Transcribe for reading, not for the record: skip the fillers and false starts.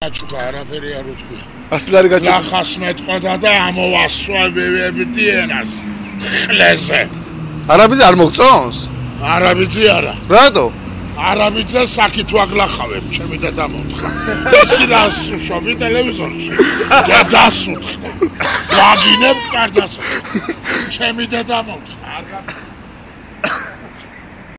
გაჩუქა არაფერი არ უთქვია. ასლი არ გაჩუქა. ლახას მეტყოდა და ამოვასვავებდი ენას. ხლეზე. არაბიძე არ მოგწონს? არაბიძე არა. რატო? არაბიძე საკით ვაგლახავებ, ჩემი დედა მოთხა. ისი რას უშობი ტელევიზორში. დედას უთხრა. ვაგინებ კარდას. ჩემი დედა მოთხა.